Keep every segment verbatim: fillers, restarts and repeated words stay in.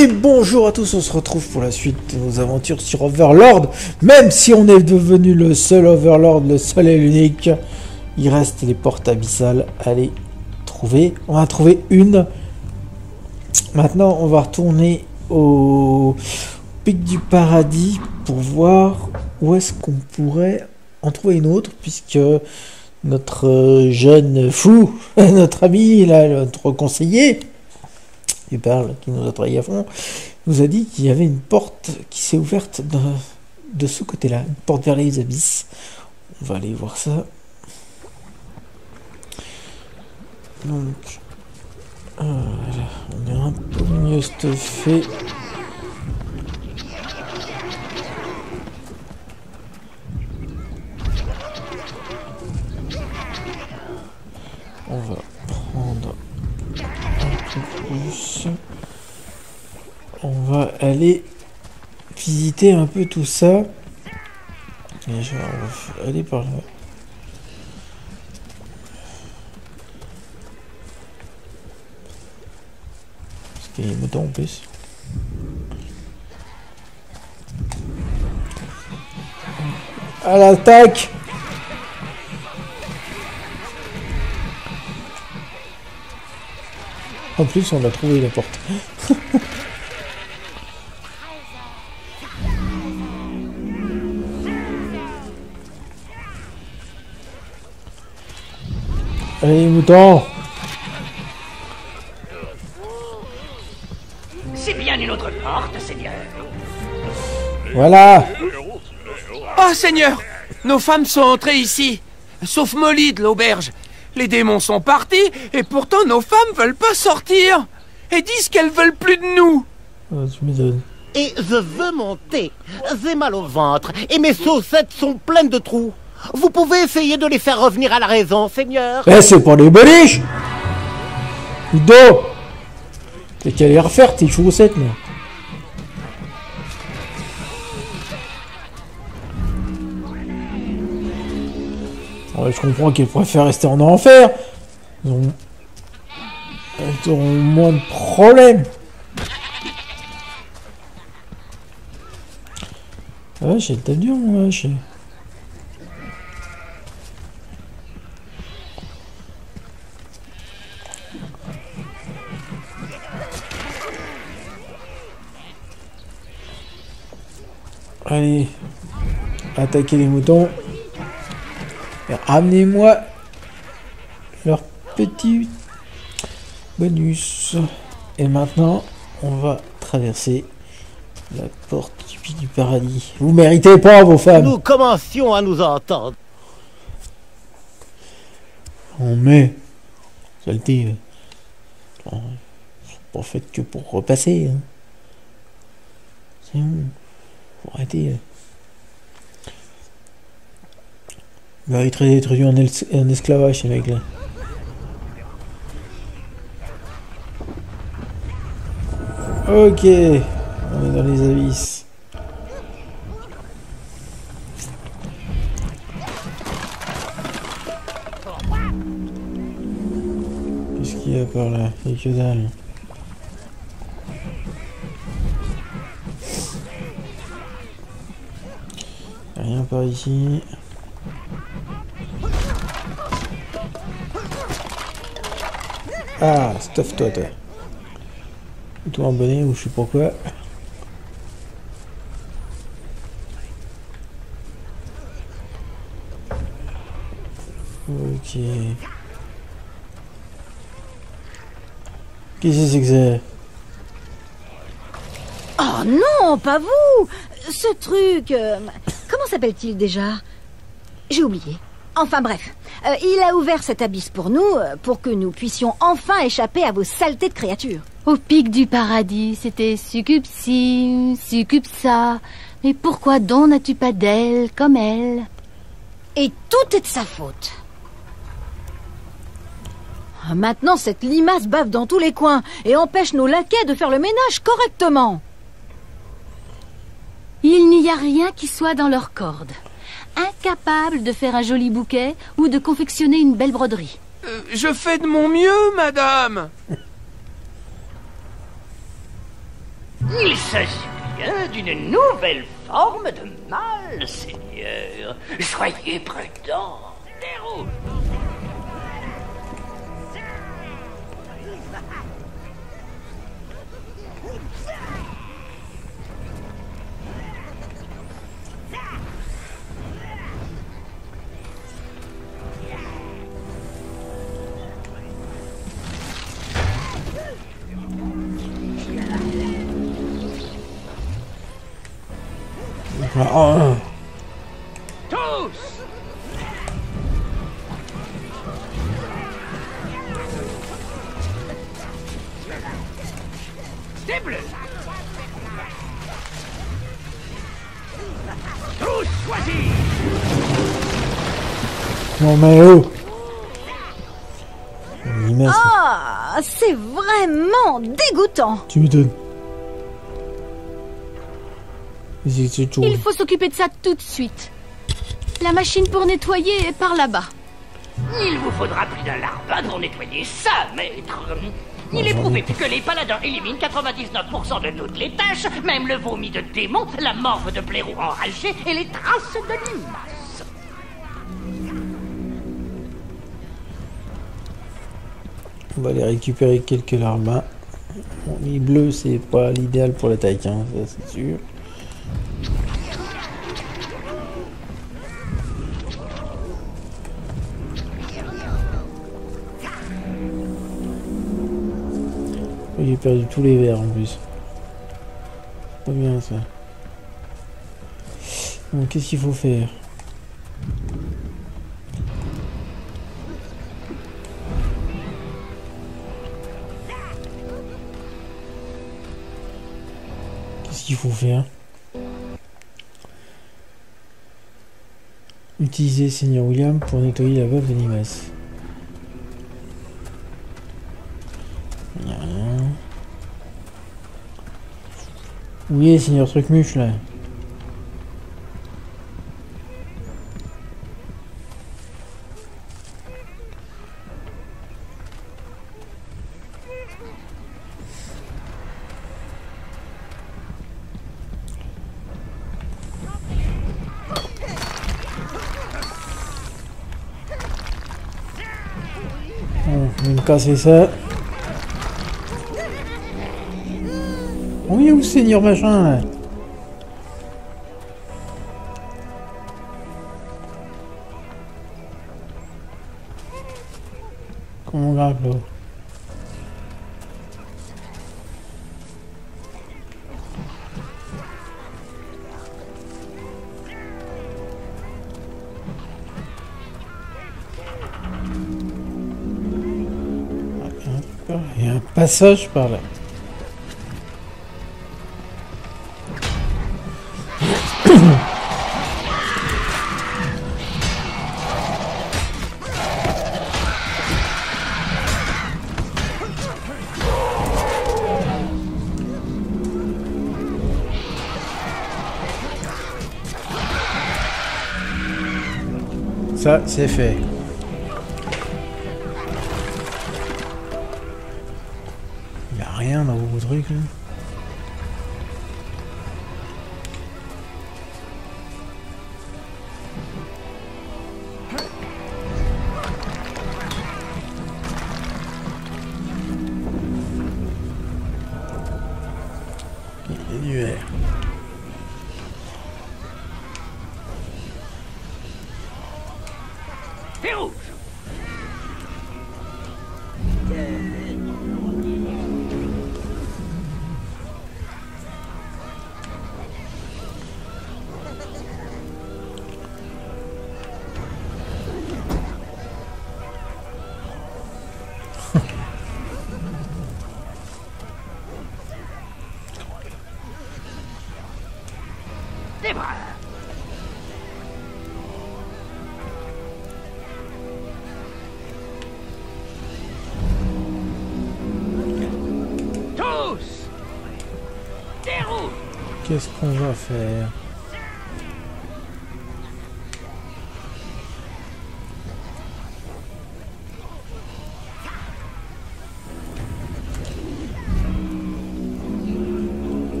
Et bonjour à tous, on se retrouve pour la suite de nos aventures sur Overlord. Même si on est devenu le seul Overlord, le seul et l'unique, il reste les portes abyssales à les trouver. On a trouvé une. Maintenant, on va retourner au pic du paradis pour voir où est-ce qu'on pourrait en trouver une autre, puisque notre jeune fou, notre ami, là, notre conseiller, il parle, qui nous a travaillé à fond, nous a dit qu'il y avait une porte qui s'est ouverte de, de ce côté-là, une porte vers les abysses. On va aller voir ça. Donc, euh, on est un peu mieux stuffé. On va prendre un peu plus. On va aller visiter un peu tout ça. Et je vais aller par là. Parce qu'il y a des moutons en plus. À l'attaque! En plus, on a trouvé la porte. Allez, moutons! C'est bien une autre porte, Seigneur. Voilà! Oh, Seigneur! Nos femmes sont entrées ici, sauf Molly de l'auberge. Les démons sont partis, et pourtant nos femmes veulent pas sortir, et disent qu'elles veulent plus de nous. Oh, tu m'étonnes. Et je veux monter. J'ai mal au ventre, et mes chaussettes sont pleines de trous. Vous pouvez essayer de les faire revenir à la raison, Seigneur. Eh, c'est pas des boliches! Ludo! T'as qu'à les refaire, tes chaussettes, là. Ouais, je comprends qu'ils préfèrent rester en enfer. Ils ont... Ils auront moins de problèmes. Ouais, j'ai le avion, ouais, j'ai... Allez, attaquez les moutons. Ramenez-moi leur petit bonus. Et maintenant, on va traverser la porte du pic du paradis. Vous méritez pas, vos femmes. Nous commencions à nous entendre. On met. Saleté. C'est pas fait que pour repasser. Hein. C'est bon. Faut arrêter. Il va être réduit en, en esclavage, ces mecs-là. Ok, on est dans les abysses. Qu'est-ce qu'il y a par là? Il y a que dalle. Rien par ici. Ah, stuff toi, toi. Toi en bonnet ou je sais pas quoi. Ok. Qu'est-ce que c'est que c'est? Oh non, pas vous! Ce truc... euh, comment s'appelle-t-il déjà? J'ai oublié. Enfin bref, euh, il a ouvert cet abysse pour nous, euh, pour que nous puissions enfin échapper à vos saletés de créatures. Au pic du paradis, c'était succube ci, succube ça. Mais pourquoi donc n'as-tu pas d'elle comme elle? Et tout est de sa faute. Maintenant, cette limace bave dans tous les coins et empêche nos laquais de faire le ménage correctement. Il n'y a rien qui soit dans leurs cordes. Incapable de faire un joli bouquet ou de confectionner une belle broderie. Euh, je fais de mon mieux, madame. Il s'agit bien d'une nouvelle forme de mal, Seigneur. Soyez prudents. Des rouges. Ah, Tous! Des bleus! Tous choisis! non mais oh. Limace, Ah, c'est vraiment dégoûtant. tu m'étonnes. C'est c'est toujours- Il faut s'occuper de ça tout de suite. La machine pour nettoyer est par là-bas. Il vous faudra plus d'un larbin pour nettoyer ça, maître. Il est prouvé que les paladins éliminent quatre-vingt-dix-neuf pour cent de toutes les tâches, même le vomi de démon, la morve de blaireau enragé et les traces de limaces. On va aller récupérer quelques larbins. Bon, les bleus, c'est pas l'idéal pour l'attaque, hein, ça c'est sûr. J'ai perdu tous les verres en plus. Pas bien ça. Bon, qu'est-ce qu'il faut faire? Qu'est-ce qu'il faut faire? Utiliser Seigneur William pour nettoyer la bave de limaces. Il n'y a rien. Oui, Seigneur Trucmuche là. Bon, je vais me casser ça. Oh, il est où Seigneur machin là? Comment on grimpe là? Il y a un passage par là. Ça, c'est fait. Il n'y a rien dans vos trucs là. Il y a du verre. Des rouges. Des bruns. Tous. Des rouges. Qu'est-ce qu'on va faire?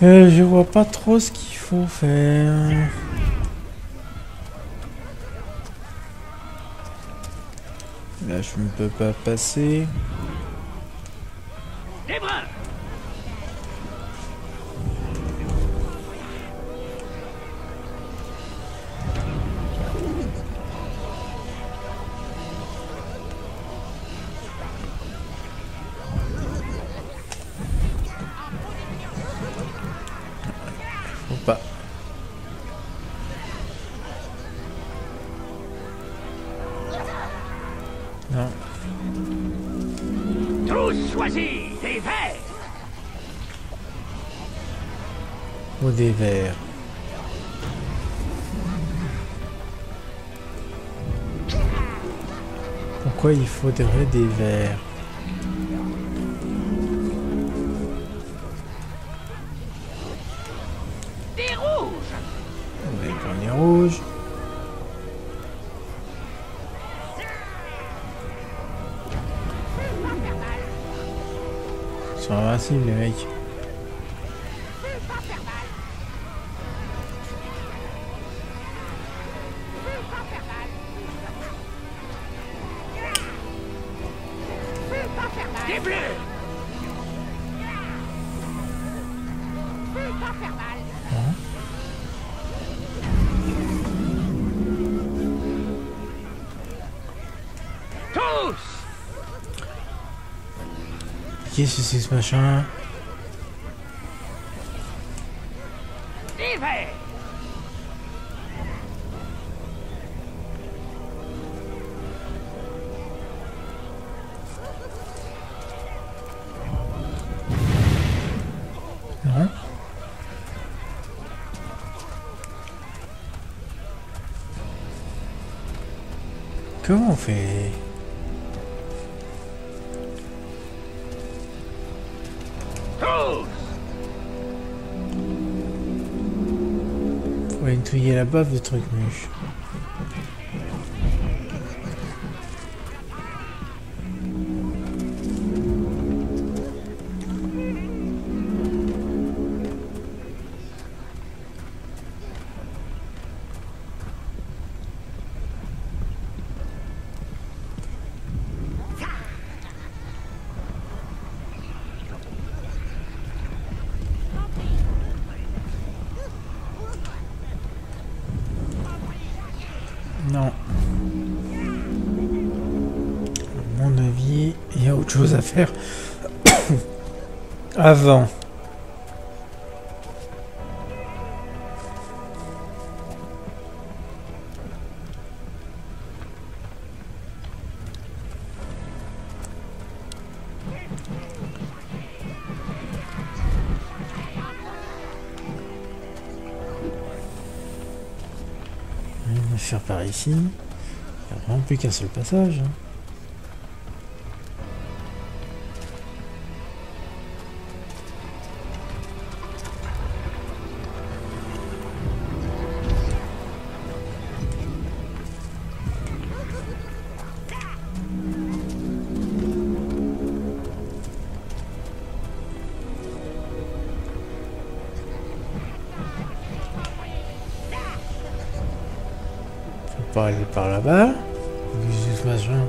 Euh, je vois pas trop ce qu'il faut faire. Là, je ne peux pas passer. Des brins. Faut pas. Non. Tous choisis des verres. Ou des verres. Pourquoi il faudrait des verres? Des rouges. Des cornets rouges. Ils sont invincibles les mecs. Des bleus. Tous. Qu'est-ce que c'est ce machin? Des verres. Non. Comment on fait? Tous. Faut nettoyer la baffe de trucs moches. Non. À mon avis, il y a autre chose à faire avant. On va faire par ici. Il n'y a vraiment plus qu'un seul passage. Hein. Faut pas aller par là-bas. Qu'est-ce que c'est ce machin?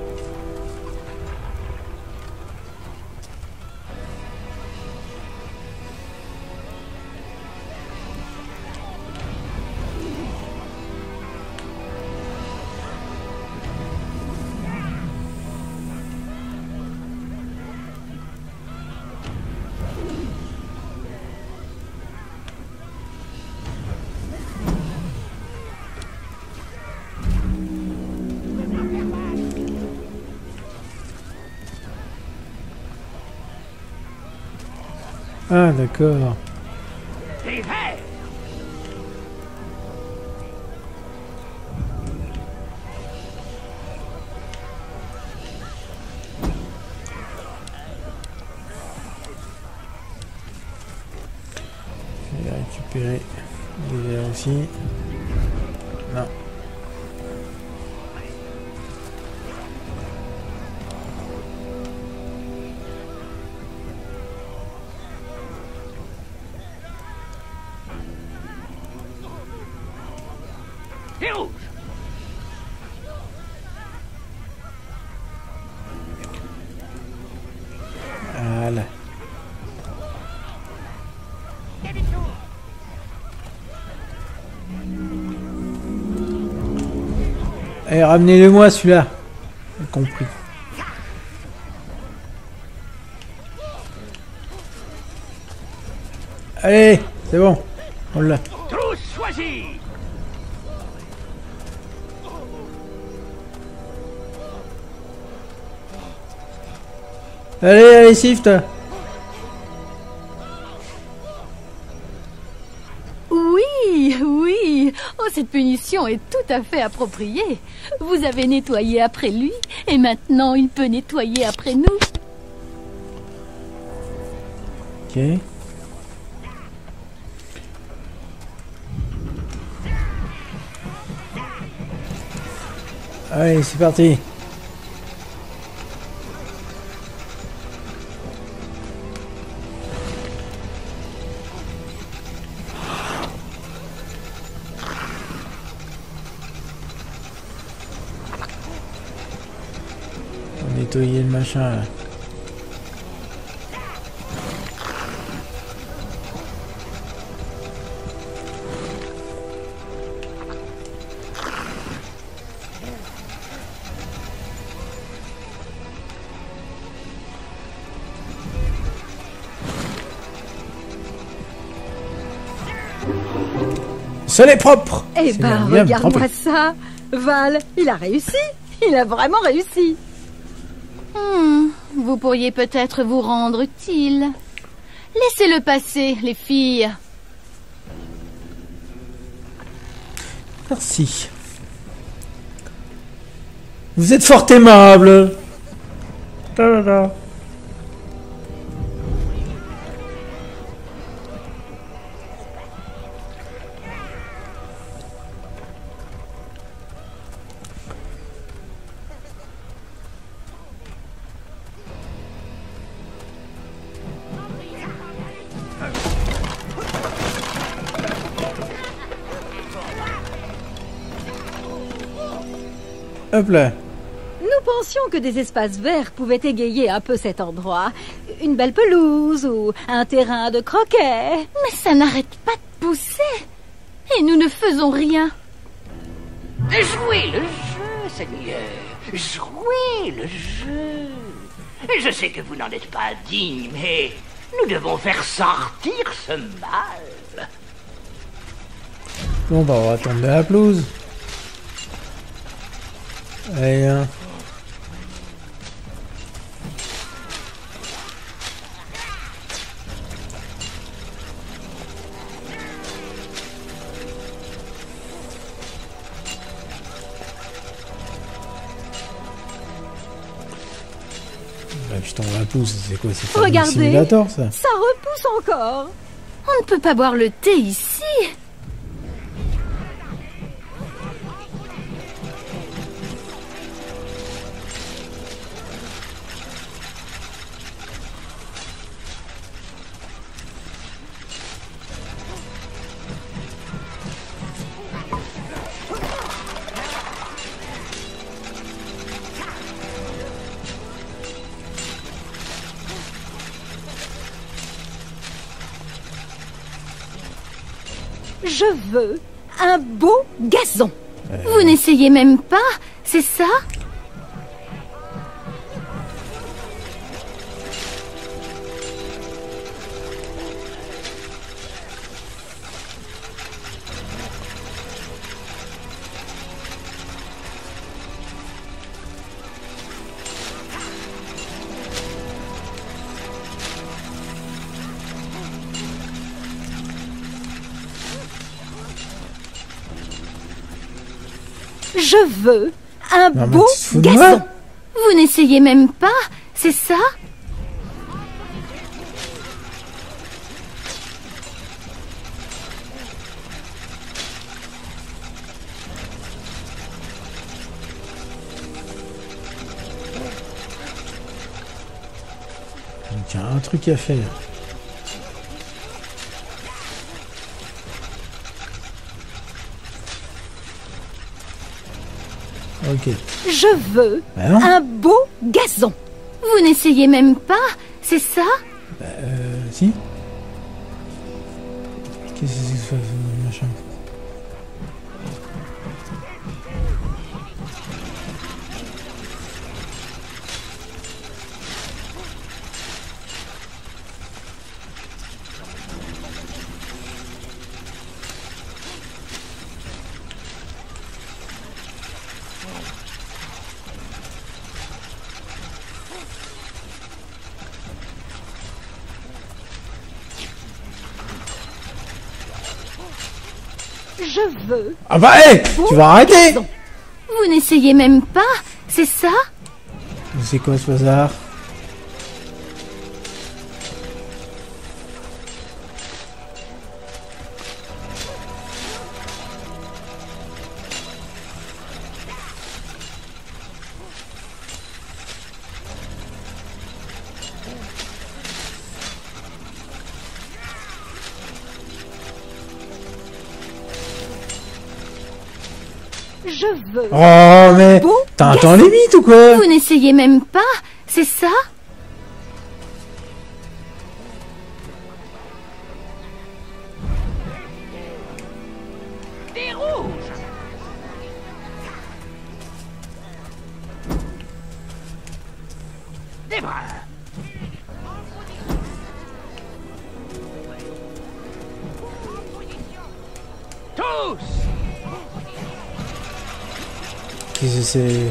Ah d'accord. Des verres. Je vais récupérer les verres aussi. Non. et rouge. Voilà. Allez, ramenez-le-moi celui-là. J'ai compris. Allez, c'est bon. On l'a. Tous choisis. Allez, allez, Sift. Oui, oui. Oh, cette punition est tout à fait appropriée. Vous avez nettoyé après lui, et maintenant il peut nettoyer après nous. Ok. Allez, c'est parti. On va nettoyer le machin là. Ce n'est propre. Eh C'est ben, bien, bien regarde-moi trempé. ça. Val, il a réussi. Il a vraiment réussi. Hmm, vous pourriez peut-être vous rendre utile. Laissez-le passer, les filles. Merci. Vous êtes fort aimable. Ta -da -da. Hop là. Nous pensions que des espaces verts pouvaient égayer un peu cet endroit. Une belle pelouse ou un terrain de croquet. Mais ça n'arrête pas de pousser. Et nous ne faisons rien. Jouez le jeu, Seigneur. Jouez le jeu. Je sais que vous n'en êtes pas digne, mais nous devons faire sortir ce mal. Bon bah on va tomber à la pelouse. Allez hein. Bah putain la pelouse, c'est quoi? C'est pas un Regardez. simulator ça? Ça repousse encore. On ne peut pas boire le thé ici. Je veux un beau gazon. Vous n'essayez même pas, c'est ça? Je veux un Non, mais beau tu te fous de moi? gazon. Vous n'essayez même pas, c'est ça? Donc il y a un truc à faire. Ok. Je veux Bah non. un beau gazon. Vous n'essayez même pas, c'est ça? Bah, euh, si. Qu'est-ce que c'est que ce machin? Je veux Ah bah hé, tu vas arrêter. gazon. Vous n'essayez même pas, c'est ça? C'est quoi ce bazar? Je veux Oh mais beau t'as un gazon. temps limite ou quoi? Vous n'essayez même pas, c'est ça? Des rouges. Des bruns. Tous. Qu'est-ce que c'est?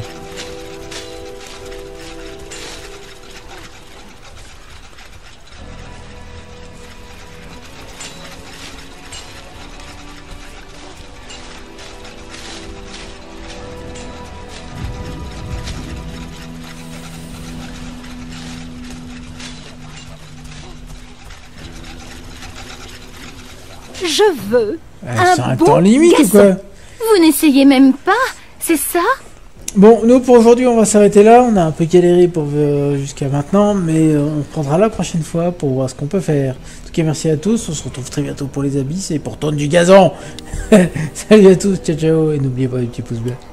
Je veux Eh, un c'est un beau temps limite ou gazon. quoi? Vous n'essayez même pas, c'est ça? Bon, nous pour aujourd'hui on va s'arrêter là, on a un peu galéré pour euh, jusqu'à maintenant, mais euh, on reprendra la prochaine fois pour voir ce qu'on peut faire. En tout cas merci à tous, on se retrouve très bientôt pour les abysses et pour tourner du gazon. Salut à tous, ciao ciao, et n'oubliez pas le petit pouce bleu.